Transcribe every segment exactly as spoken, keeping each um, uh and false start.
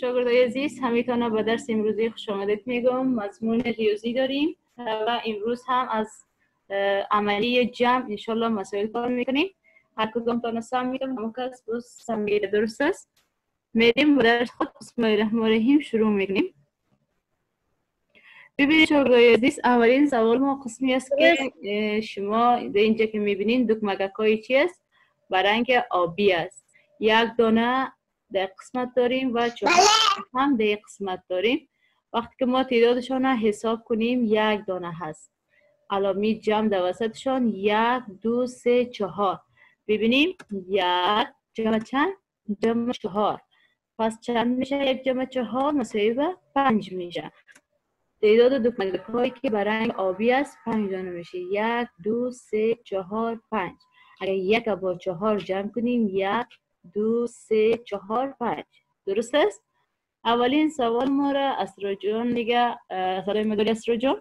شاگردای عزیز، همگان به درس امروزی خوش آمدید میگم. مضمون ریاضی داریم و امروز هم از عملی جمع انشالله مسائل کار میکنیم. هر کدام تا نسام میگم همون کس بس سمیه درست است. میریم و درس خود بسم الله الرحمن الرحیم شروع میکنیم. ببینید شاگردای عزیز، اولین سوال ما قسمی است که شما در اینجا که میبینید دکمگک های چی است؟ به رنگ آبی است. یک دانه در قسمت داریم و چهار هم در قسمت داریم. وقتی که ما تعدادشان حساب کنیم یک دانه هست. علامه جمع در وسطشان یک دو سه چهار. ببینیم یک جمع چند؟ جمع چهار. پس چند میشه یک جمع چهار؟ مساوی به پنج میشه. تعداد دکمگک هایی که به رنگ آبی است پنج دانه میشه. یک دو سه چهار پنج. اگر یک با چهار جمع کنیم یک دو سه چهار پنج. درست است؟ اولین سوال ما را اسرا جان میگه. سلام مداری اسرا جان.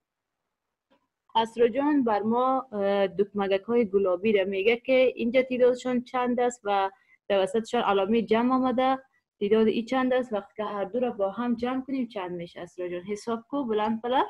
اسرا جان بر ما دکمگک های گلابی را میگه که اینجا تعدادشان چند است و در وسطشان علامه جمع آمده. تعداد ای چند است؟ وقتی که هر دو را با هم جمع کنیم چند میشه اسرا جان؟ حساب کو بلند بلند.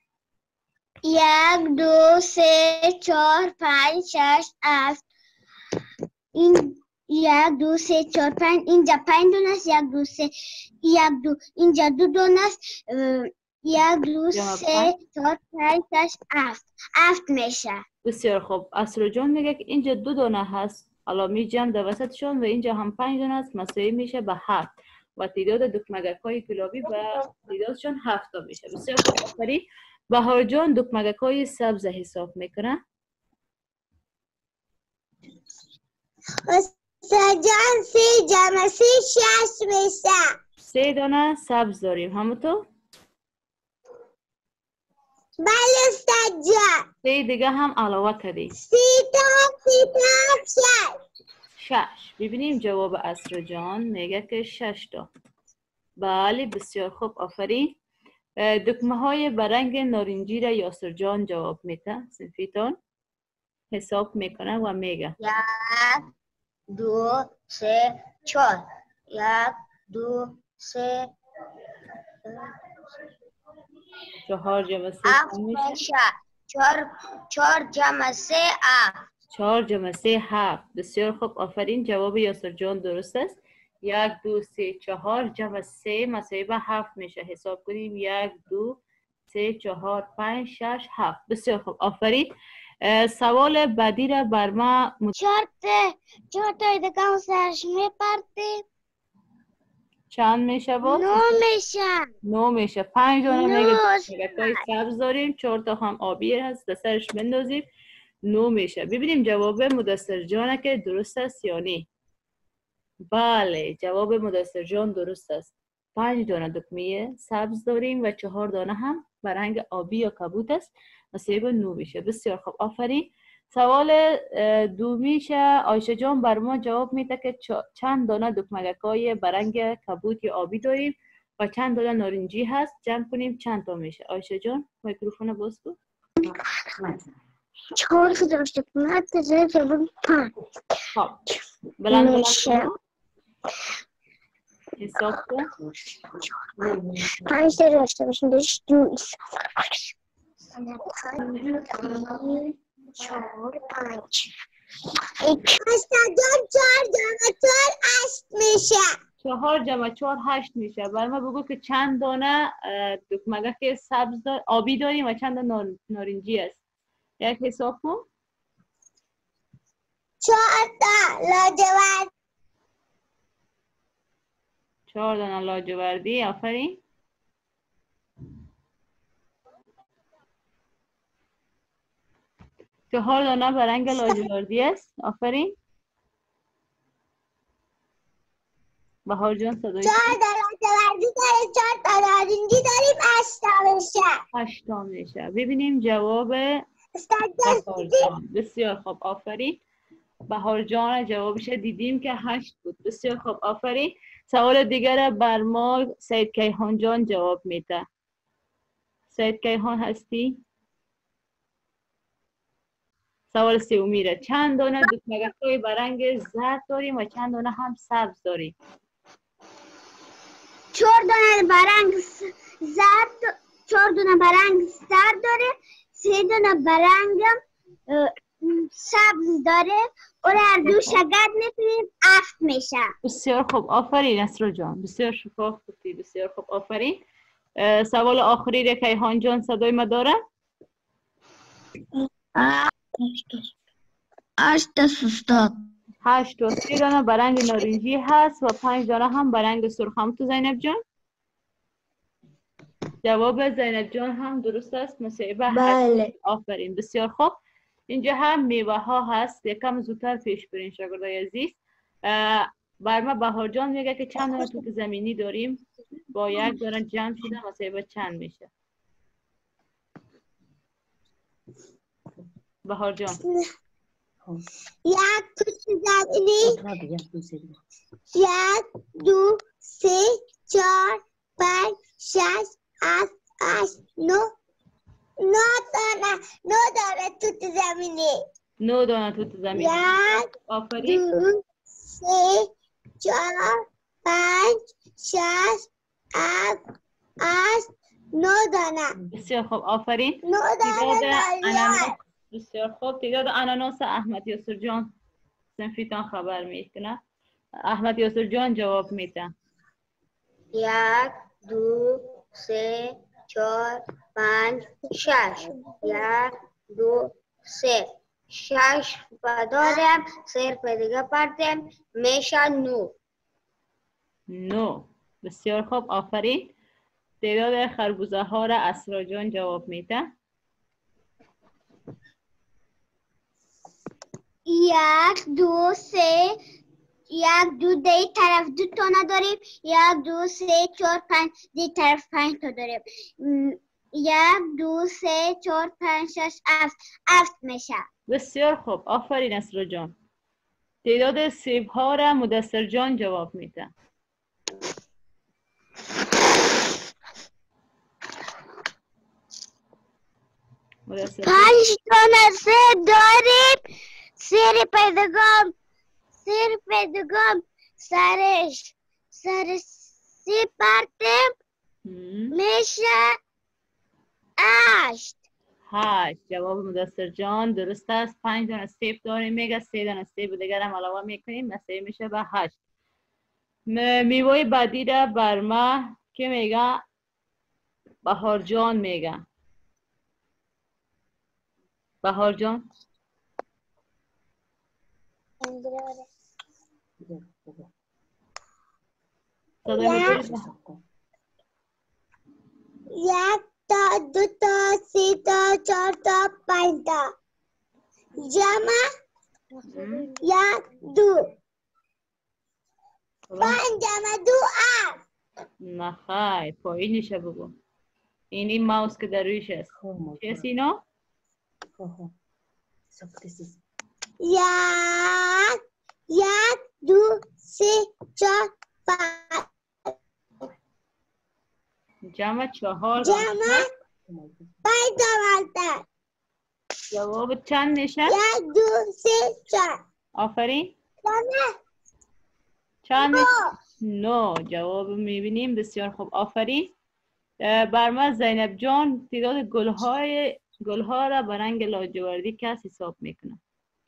یک دو سه چهار پنج شش هفت. این یک دو سه چهار پنج اینجا پنج دونه است. یک دو سه یک دو اینجا دو دونه است. یک دو سه چهار پنج شش هفت. هفت میشه. بسیار خوب. اسرا جان میگه که اینجا دو دانه هست علامه جمع در وسطشون و اینجا هم پنج دانه است مساوی میشه به هفت و تعداد دکمگک های گلابی و تعدادشون هفت تا میشه. بسیار خوب. آفرین. بهار جان دکمگک های سبز حساب میکنه. جان سه جمع سه شش میشه. سه دانه سبز داریم همونطور؟ بله استاد جان. سه دیگه هم علاوه کردیم. سی تا سی تا شش. شش. ببینیم جواب اسرا جان میگه که شش تا. بله بسیار خوب. آفرین. دکمه های برنگ نارنجی را یاسر جان جواب میده. صنفیتان حساب میکنه و میگه یک دو سه چهار. یک دو سه چهار جمع سه هفت میشه. چهار چهار جمع سه هفت. چهار جمع سه هفت. بسیار خوب. آفرین. جواب یاسر جان درست است. یک دو سه چهار جمع سه مساوی به هفت میشه. حساب کنیم یک دو سه چهار پنج شش هفت. بسیار خوب. آفرین. سوال بعدی را بر ما مت... چهار تا چهار تا دیگه هم سرش میپرده. چند میشه باز؟ نو میشه. نو میشه. پنج دانه میگه نو های سبز داریم. چهار تا هم آبی هست. دسترش بندازیم. نو میشه. ببینیم جواب مدثر جانه که درست است یا نه. بله جواب مدثر جان درست است. پنج دانه دکمه سبز داریم و چهار دانه هم به رنگ آبی یا کبوت است. مساوی به نو میشه. بسیار خوب. آفرین. سوال دومیشه. عایشه جان بر ما جواب میده که چند دانه دکمگک های به رنگ کبوت یا آبی داریم و چند دانه نارنجی هست. جمع کنیم چند تا میشه. عایشه جان میکروفون باز کن. چهار تا داشته کنم تزه جواب پنج. خب بلند بلند حساب کن. پنج تا داشته باشیم داشت دو چهار پنج. استادان چهار جمع چهار هشت میشه. چهار جمع چهار هشت میشه. برای ما بگو که چند دانه دکمگک سبز دار آبی داریم و چند دانه نارنجی است. یک حساب کن. چهار تا لاجورد. چهار دانه لاجوردی. آفرین. چهار دانه به رنگ لاجوردی است. آفرین. بهار جان صدای چهار تا لاجوردی داریم. چهار تا نارنجی داریم. هشت تا میشه. هشت تا میشه. ببینیم جواب بهار جان. بسیار خوب. آفرین. بهار جان جوابش دیدیم که هشت بود. بسیار خوب. آفرین. سوال دیگر بر ما سید کیهان جان جواب میده. سید کیهان هستی؟ سوال سومی را. چند دانه دکمگک های به رنگ زرد داریم و چند دانه هم سبز داریم؟ چهار دونه برنگ زرد، چهار دونه برنگ زرد داره، سه دونه برنگ سبز داره و هر دو شگرد میکنیم افت میشه. بسیار خوب، آفرین اسرا جان، بسیار شفاف گفتی، بسیار خوب، آفرین. سوال آخری را کیهان جان صدای ما داره؟ هشت استاد. هشت و سه دانه برنگ نارنجی هست و پنج دانه هم برنگ سرخ. هم تو زینب جان؟ جواب زینب جان هم درست است، مصیبه. بله. آفرین، بسیار خوب. اینجا هم میوه ها هست، یکم زودتر پیش برین شاگردای عزیز. بر ما بهار جان میگه که چند دانه توت زمینی داریم، با یک دانه جمع شده مصیبه چند میشه؟ بهار جان. یک توت زمینی، یک دو سه چهار پنج شش هفت هشت نه نه دانه نه دانه توت زمینی. نه دانه توت زمینی. یک آفرین. دو سه چهار پنج شش هفت هشت نه دانه. بسیار خوب، آفرین. نه دانه اناناس. بسیار خوب. تعداد اناناس احمد یاسر جان صنفیتان خبر میکنه. احمد یاسر جان جواب میده. یک دو سه چهار پنج شش. یک دو سه شش و دارم سر دیگه پردیم میشه نو. نو. بسیار خوب، آفرین. تعداد خربوزه ها را اسرا جان جواب میده. یک دو سه یک دو دی طرف دو تا نداریم، یک دو سه چهار پنج دی طرف پنج تا داریم. یک دو سه چهار پنج شش هفت هفت میشه. بسیار خوب، آفرین اسرا جان. تعداد سیب ها را مدثر جان جواب میده. پنج تا سیب داریم، سیر پیدگام سیر پیدگام سرش سر سیب پرتیم میشه هشت. هشت. جواب مدثر جان درست است. پنج دانه سیب داریم میگه، سه دانه سیب دیگر هم علاوه میکنیم، مسیح میشه به هشت. میوه بعدی را بر ما که میگه؟ بهار جان میگه. بهار جان. یک تا دو تا سه تا چهار تا پنج تا جمع یک دو پنج جمع دو هفت. نه خیر، پایینشه بگو. اینی ماوس که در رویش است. چی است اینا؟ یک یک دو سه چهار پنج جمع چهار. جمع پنج تا. جواب چند میشه؟ یک دو سه چهار. آفرین. نه چند میشه؟ نو. جواب میبینیم. بسیار خوب، آفرین. بر ما زینب جان تعداد گلهای گلها را به رنگ لاجوردی کس حساب میکنه؟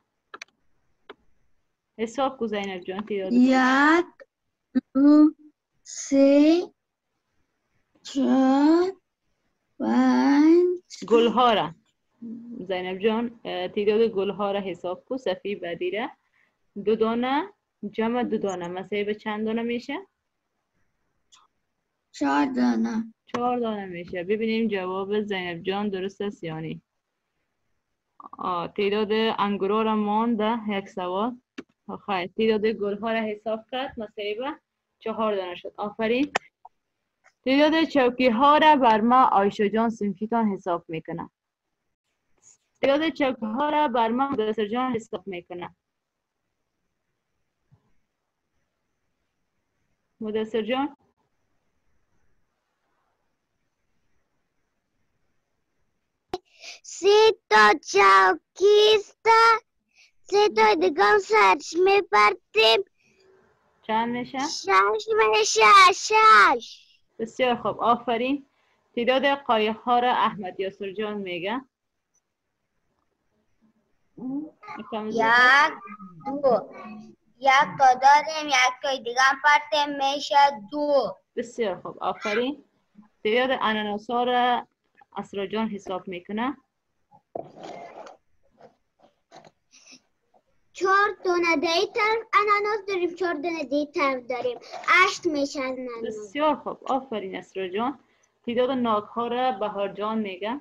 حساب کو زینب جان تعداد. یک دو سه چهار پنج. گلها را زینب جان تعداد گلها را حساب کو. صفحه بعدی را. دو دانه جمع دو دانه مسیح به چند دانه میشه؟ چهار دانه. چهار دانه میشه. ببینیم جواب زینب جان درست است یا نی. تعداد انگورا را مانده یک سوال. خیر، تعداد گل ها را حساب کرد، مسیح به چهار دانه شد. آفرین. تعداد چوکی ها را بر ما آیشا جان صنفیتان حساب میکنه. تعداد چوکی ها را بر ما مدثر جان حساب میکنه. مدثر جان. سه تا چوکی است، سه تا دیگه سرش میپرتیم. چند میشه؟ شش میشه. شش. بسیار خوب، آفرین. تعداد قایق ها را احمد یاسر جان میگه. یک دو. یک تا داریم، یک تا دیگه هم پرتیم میشه دو. بسیار خوب، آفرین. تعداد اناناس ها را اسرا جان حساب میکنه. چهار دونه دی طرف اناناس داریم، چهار دونه دی طرف داریم، هشت میشه اناناس. بسیار خوب، آفرین اسرا جان. تعداد ناک ها را بهار جان میگه.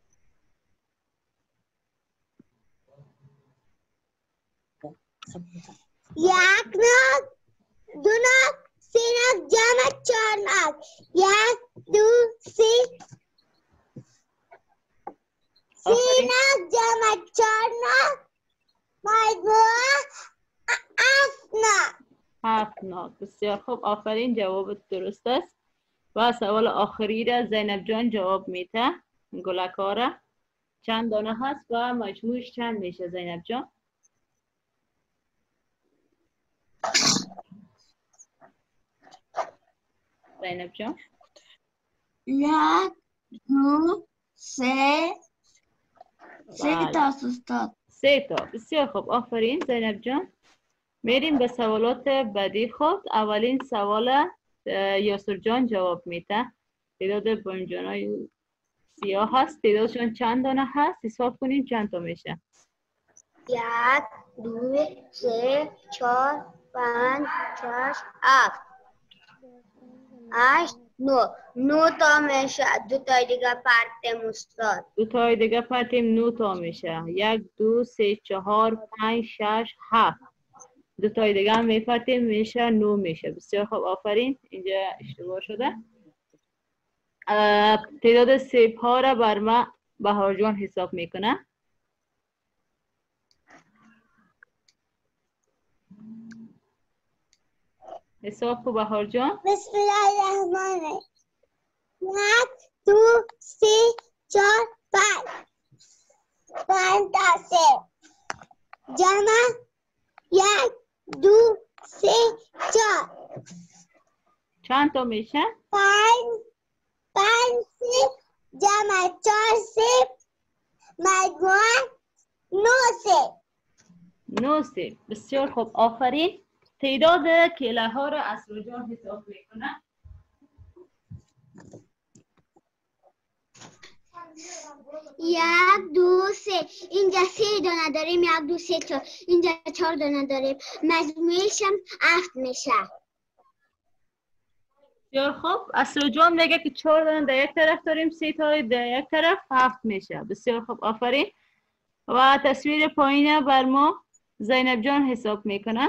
یک ناک، دو ناک، سه ناک، جمع چهار ناک. یک دو سه. سه ناک جمع چهار ناک مجموعه هفت ناک. هفت ناک. بسیار خوب، آفرین، جواب درست است. و سوال آخری را زینب جان جواب میده. گلکا را چند دانه هست و مجموعش چند میشه زینب جان؟ زینب جان یک دو سه. سه تا استاد. سه تا. بسیار خوب، آفرین زینب جان. میریم به سوالات بعدی خود. اولین سوال یاسر جان جواب میده. تعداد بانجانای سیاه هست. تعدادشون چند دانه هست؟ حساب کنیم چند تا میشه. یک دو سه چهار پنج شش هفت هشت نو. نو تا میشه. دو تا دیگه پرتیم استاد. دو تای دیگه پرتیم نو تا میشه. یک دو سه چهار پنج شش هفت. دو تای دیگه هم میپرتیم میشه نو میشه. بسیار خوب، آفرین. اینجا اشتباه شده. تعداد سیب ها را بر ما بهار جان حساب میکنه. حساب کو بهار جان. بسم الله الرحمن الرحیم. یک دو سه چهار پنج. پنج تا سه. جمع یک دو سه چهار. چند تا میشه؟ پنج. پنج سه جمع چهار سه مجموعه نو سه. نو سیب. بسیار خوب، آفرین. تعداد کیله ها را اسرا جان حساب میکنه. یک دو سه. اینجا سه دانه داریم، یک دو سه چهار. اینجا چهار دانه داریم، مجموعش هم هفت میشه. بسیار خوب، اسرا جان میگه که چهار دانه در یک طرف داریم، سه تا در یک طرف، هفت میشه. بسیار خوب، آفرین. و تصویر پایین بر ما زینب جان حساب میکنه.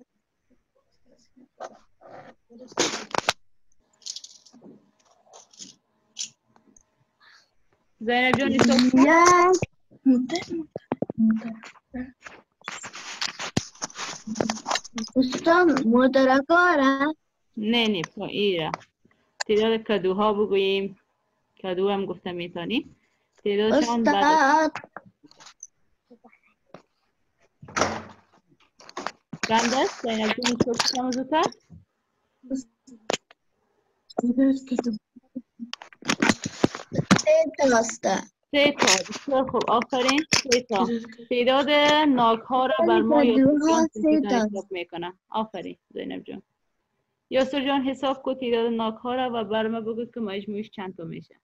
زینب جان حساب کنه. استاد مدرکاره؟ نه نه پایین. تعداد کدوها بگوییم. کدو هم گفته میتونیم. تعدادشان استاد چند است؟ زینب جان حساب کنم زودتر. سه تا استاد. سه تا. بسیار خوب، آفرین. سه تا. تعداد ناک ها را بر ما یاسر جان حساب میکنه. آفرین زینب جان. یاسر جان حساب کو تعداد ناک ها را و بر ما بگو که مجموعش چند تا میشه.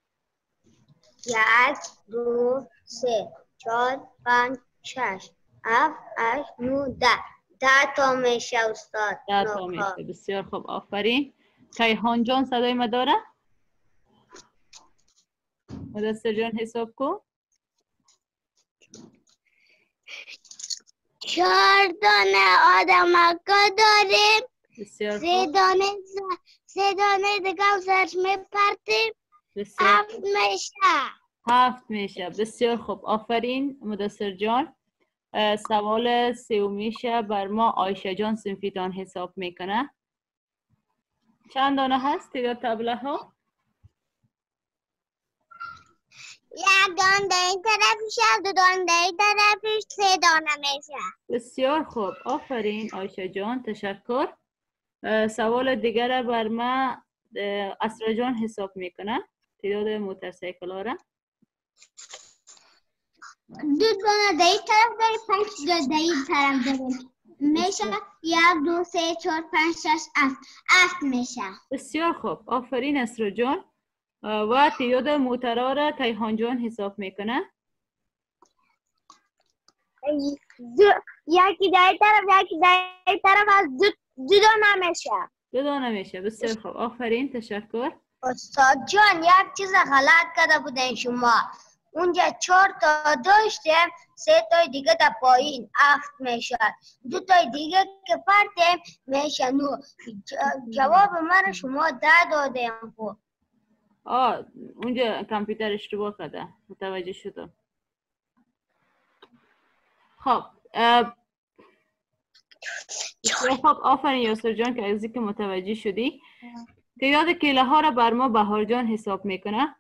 یک دو سه چهار پنج شش هفت هشت نه ده. ده تا میشه استاد. ده تا میشه. بسیار خوب، آفرین. کیهان جان صدای ما داره؟ مدثر جان حساب کو. چهار دانه آدمکا داریم. بسیار سه خوب. دانه سه دانه دیگه هم سرش میپرتیم. بسیار هفت میشه. هفت میشه. بسیار خوب، آفرین مدثر جان. سوال سومیشه بر ما عایشه جان صنفیتان حساب میکنه. چند دانه هست تعداد طبله ها؟ یک دانه در این طرف میشه، دو دانه در این طرفش، سه دانه میشه. بسیار خوب، آفرین عایشه جان، تشکر. سوال دیگر بر ما اسرا جان حساب میکنه تعداد موتورسیکل ها را. دو دانه در این طرف داری، پنج تا در این طرف داری. میشه یک دو سه چهار پنج شش هفت. هفت میشه. بسیار خوب، آفرین اسرا جان. و تعداد موتورها را کیهان جان حساب میکنه. یکی در این طرف یکی در این طرف از دو دو دانه میشه. دو دانه میشه. بسیار خوب، آفرین، تشکر. استاد جان یک چیز غلط کرده بودین شما. اونجا چهار تا داشتیم، سه تای دیگه در پایین هفت میشه، دو تای دیگه که پرتیم میشه نو. جواب من شما ده دادیم. خب آه اونجا کامپیوتر اشتباه کرده، متوجه شدم. خب خب آفرین یاسر جان که از اینکه متوجه شدی. تعداد کیله ها را بر ما بهار جان حساب میکنه.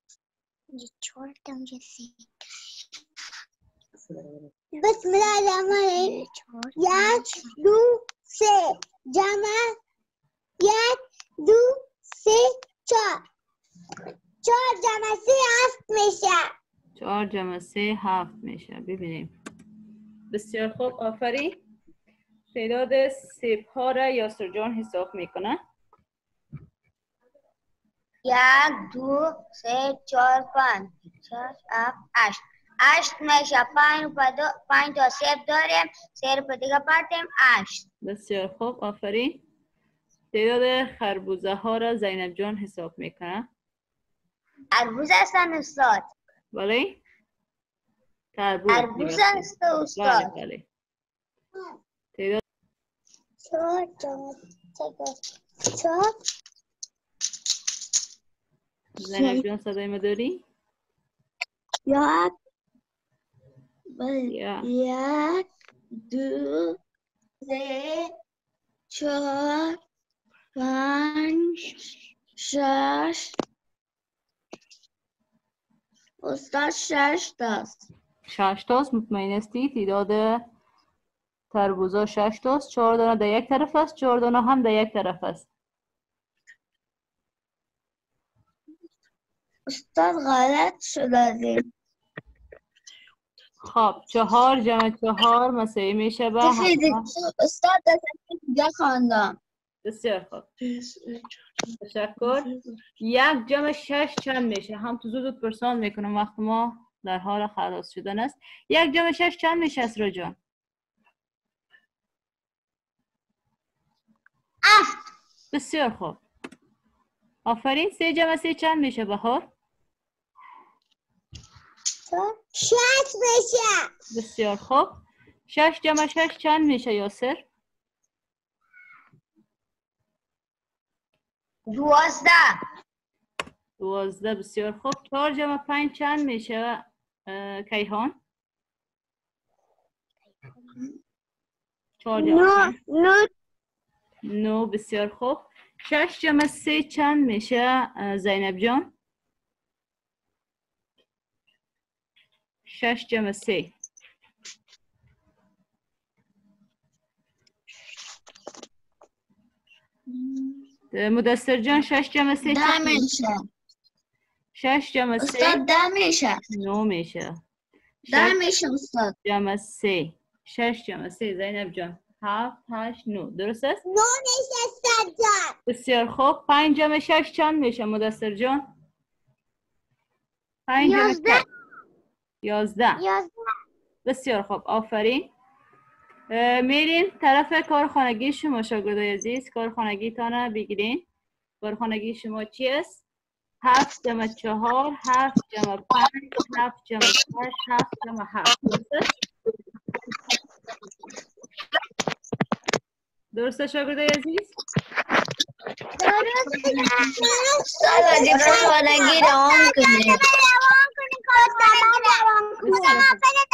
بسم الله الرحمن الرحیم. یک دو سه جمع یک دو سه چهار. چهار جمع سه هفت میشه. چهار جمع سه هفت میشه. ببینیم. بسیار خوب، آفرین. تعداد سیب ها را یاسر جان حساب میکنه. یک دو سه چهار پنج شش هفت هشت. هشت میشه. پنج پنج تا سیب داریم، سه رو دیگه پرتیم هشت. بسیار خوب، آفرین. تعداد خربوزه ها را زینب جان حساب میکنه. خربوزه هستن استاد؟ بله. خربوزه هست استاد؟ بله بله. تعداد چهار چهار زینب جان صدای ما داری؟ یک یا یک دو سه چهار پنج شش. استاد شش تاست. شش تاست. مطمئن هستی؟ تعداد تربوزا شش تاست. چهار دانه در یک طرف است، چهار دانه هم در یک طرف است. استاد غلط شده. خب چهار جمع چهار مساوی میشه به استاد دیگه خواندم. بسیار خوب، تشکر. یک جمع شش چند میشه؟ هم تو زود پرسان میکنم وقت ما در حال خلاص شدن است. یک جمع شش چند میشه اسرا جان؟ هفت. بسیار خوب، آفرین. سه جمع سه چند میشه بهار؟ شش میشه. بسیار خوب. شش جمع شش چند میشه یاسر؟ دوازده. دوازده. بسیار خوب. چهار جمع پنج چند میشه کیهان؟ چهار جمع نو. نو. بسیار خوب. شش جمع سه چند میشه زینب جان؟ شش جمع سه. مدثر جان شش جمع سه چند میشه؟ شش جمع سه استاد ده میشه. نو میشه. ده میشه استاد. جمع سه. شش جمع سه زینب جان هفت هشت نو. درست است؟ نو میشه استاد جان. بسیار خوب. پنج جمع شش چند میشه مدثر جان؟ پنج جمع شش یازده. یازده. بسیار خوب، آفرین. میرین طرف کارخانگی شما شاگردای عزیز. کارخانگی تانه بگیرین. کارخانگی شما چی است؟ هفت جمع چهار، هفت جمع پنج، هفت جمع شش، هفت جمع هفت. درسته شاگردای عزیز؟ درسته. درسته. کارخانگی روان کنید.